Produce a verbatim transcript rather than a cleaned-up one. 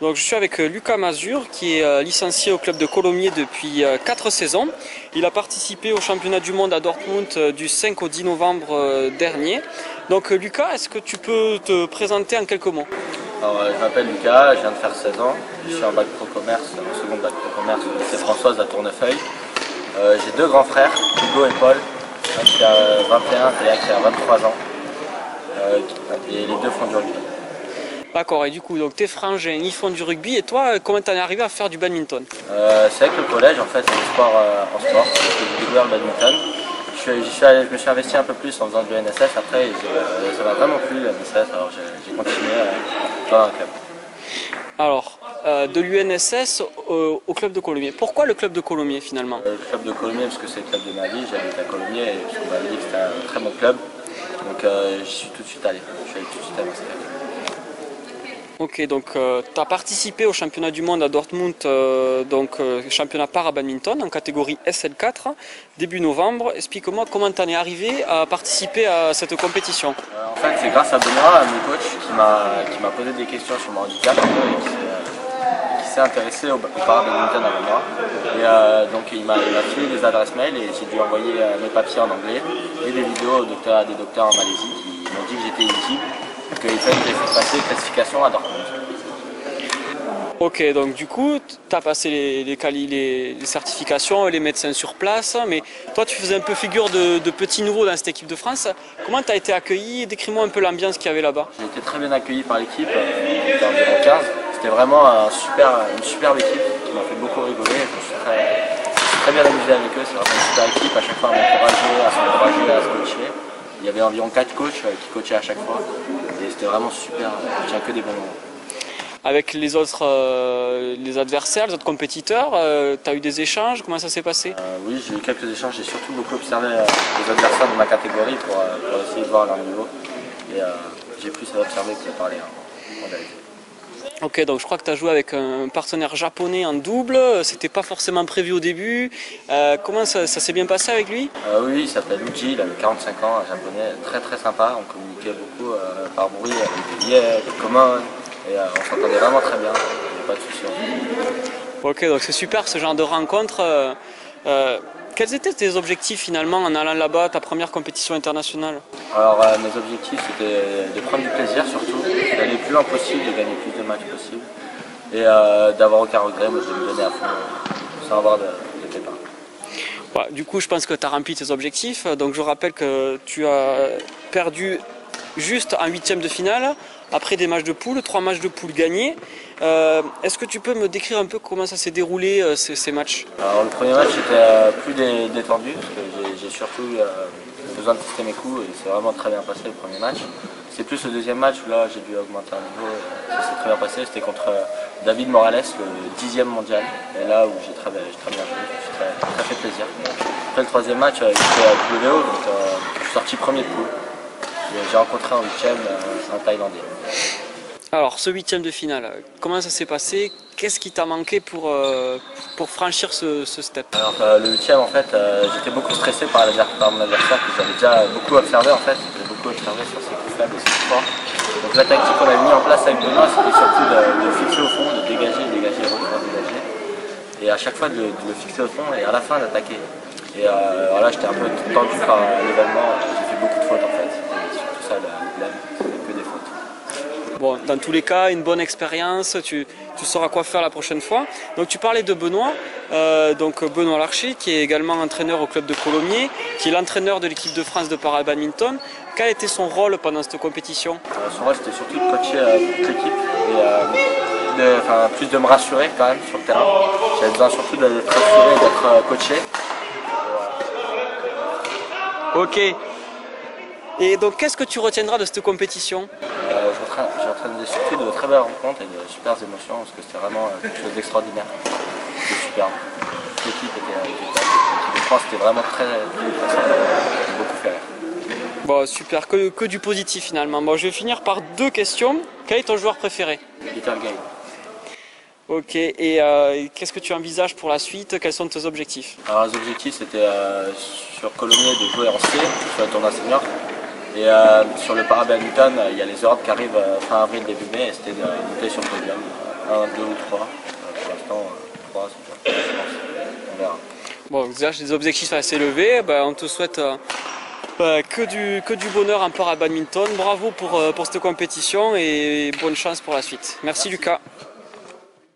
Donc je suis avec Lucas Mazur qui est licencié au club de Colomiers depuis quatre saisons. Il a participé au championnat du monde à Dortmund du cinq au dix novembre dernier. Donc Lucas, est-ce que tu peux te présenter en quelques mots? Alors, je m'appelle Lucas, je viens de faire seize ans, je suis en bac pro commerce, en second bac pro commerce au lycée Françoise à Tournefeuille. Euh, J'ai deux grands frères, Hugo et Paul, un qui a vingt et un et un qui a vingt-trois ans, euh, et les deux font du rugby. D'accord, et du coup, donc tes frangins, ils font du rugby, et toi, comment t'en es arrivé à faire du badminton? euh, C'est avec le collège, en fait, c'est du sport euh, en sport, j'ai découvert le badminton. Je, suis, suis allé, je me suis investi un peu plus en faisant du N S S, après euh, ça m'a vraiment plu le N S S, alors j'ai continué euh, dans un club. Alors, euh, de l'U N S S au, au club de Colomiers. Pourquoi le club de Colomiers finalement? euh, Le club de Colomiers parce que c'est le club de ma vie, j'habite à Colomiers et parce qu'on m'avait dit que c'était un très bon club. Donc euh, j'y suis tout de suite allé, je suis allé tout de suite à Marseille. Ok, donc euh, tu as participé au championnat du monde à Dortmund, euh, donc euh, championnat para-badminton en catégorie S L quatre, début novembre. Explique-moi comment tu en es arrivé à participer à cette compétition. Euh, en fait, c'est grâce à Benoît, mon coach, qui m'a posé des questions sur mon handicap et qui s'est intéressé au, au para-badminton avec moi. Et euh, donc il m'a filé des adresses mail et j'ai dû envoyer euh, mes papiers en anglais et des vidéos au docteur, à des docteurs en Malaisie qui m'ont dit que j'étais éligible. Qu'il fallait passer classification à Dortmund. Ok, donc du coup, tu as passé les, les, les, les certifications, les médecins sur place, mais toi tu faisais un peu figure de, de petit nouveau dans cette équipe de France. Comment tu as été accueilli? Décris-moi un peu l'ambiance qu'il y avait là-bas. J'ai été très bien accueilli par l'équipe, euh, en environ quinze. C'était vraiment un super, une superbe équipe qui m'a fait beaucoup rigoler. Je me suis très, très bien amusé avec eux, c'est vraiment une super équipe, à chaque fois à m'encourager, à s'encourager, à se coacher. Il y avait environ quatre coachs qui coachaient à chaque fois et c'était vraiment super, j'ai que des bons moments. Avec les autres euh, les adversaires, les autres compétiteurs, euh, tu as eu des échanges, comment ça s'est passé? euh, Oui, j'ai eu quelques échanges, j'ai surtout beaucoup observé euh, les adversaires de ma catégorie pour, euh, pour essayer de voir leur niveau et euh, j'ai plus à observer que à parler hein, en vérité. Ok, donc je crois que tu as joué avec un partenaire japonais en double, c'était pas forcément prévu au début. Euh, comment ça, ça s'est bien passé avec lui? euh, Oui, il s'appelle Uji, il avait quarante-cinq ans, un japonais très très sympa, on communiquait beaucoup euh, par bruit avec des liens, des commandes et euh, on s'entendait vraiment très bien, il n'y a pas de soucis. Ok, donc c'est super ce genre de rencontre. Euh, euh, quels étaient tes objectifs finalement en allant là-bas, ta première compétition internationale? Alors euh, mes objectifs c'était de prendre du plaisir surtout, d'aller le plus loin possible, de gagner le plus de matchs possible et euh, d'avoir aucun regret, mais de me donner à fond euh, sans avoir de, de pépins. Ouais, du coup je pense que tu as rempli tes objectifs, donc je rappelle que tu as perdu juste en huitième de finale, après des matchs de poule, trois matchs de poule gagnés. Euh, Est-ce que tu peux me décrire un peu comment ça s'est déroulé euh, ces, ces matchs? Alors le premier match était euh, plus dé détendu, parce que j'ai surtout eu euh, besoin de tester mes coups et c'est vraiment très bien passé le premier match. C'est plus le deuxième match où là j'ai dû augmenter un niveau, et ça s'est très bien passé, c'était contre euh, David Morales, le dixième mondial, et là où j'ai très, très bien joué, je me suis très, très fait plaisir. Après le troisième match, euh, j'étais à W O, donc euh, je suis sorti premier de poule. J'ai rencontré en huitième euh, un Thaïlandais. Alors, ce huitième de finale, comment ça s'est passé? Qu'est-ce qui t'a manqué pour, euh, pour franchir ce, ce step? Alors, euh, le huitième, en fait, euh, j'étais beaucoup stressé par, par mon adversaire que j'avais déjà beaucoup observé, en fait. J'ai beaucoup observé sur ses coups faibles et ses coups forts. Donc, la tactique qu'on avait mis en place avec Benoît, c'était surtout de, de fixer au fond, de dégager, dégager, refaire, dégager. Et à chaque fois, de, de le fixer au fond et à la fin, d'attaquer. Et euh, voilà, j'étais un peu tendu par l'événement. J'ai fait beaucoup de fautes, en fait. Et surtout ça, le problème, c'était que des fautes. Bon, dans tous les cas, une bonne expérience, tu, tu sauras quoi faire la prochaine fois. Donc tu parlais de Benoît, euh, donc Benoît Larcher, qui est également entraîneur au club de Colomiers, qui est l'entraîneur de l'équipe de France de para-badminton. Quel était son rôle pendant cette compétition? euh, Son rôle c'était surtout de coacher euh, toute l'équipe et euh, de, plus de me rassurer quand même sur le terrain. J'avais besoin surtout d'être rassuré, d'être euh, coaché. Ok. Et donc qu'est-ce que tu retiendras de cette compétition? euh, J'ai entraîné surtout de très belles rencontres et de super émotions parce que c'était vraiment euh, quelque chose d'extraordinaire. C'était super. L'équipe était euh, l'équipe de France, c'était vraiment très intéressant. J'ai beaucoup fait rire. Bon, super, que, que du positif finalement. Bon, je vais finir par deux questions. Quel est ton joueur préféré? Peter Gay. Ok, et euh, qu'est-ce que tu envisages pour la suite? Quels sont tes objectifs? Alors les objectifs c'était euh, sur Colomiers de jouer en C, sur le tournoi senior. Et euh, sur le para-badminton, il y a les Europes qui arrivent euh, fin avril, début mai, et c'était de monter sur le podium. un, deux ou trois. Euh, pour l'instant, euh, trois, c'est bien. Je pense. On verra. Bon, déjà, j'ai des objectifs assez élevés. Ben, on te souhaite euh, ben, que, du, que du bonheur en part à badminton. Bravo pour, euh, pour cette compétition et bonne chance pour la suite. Merci, Merci. Lucas.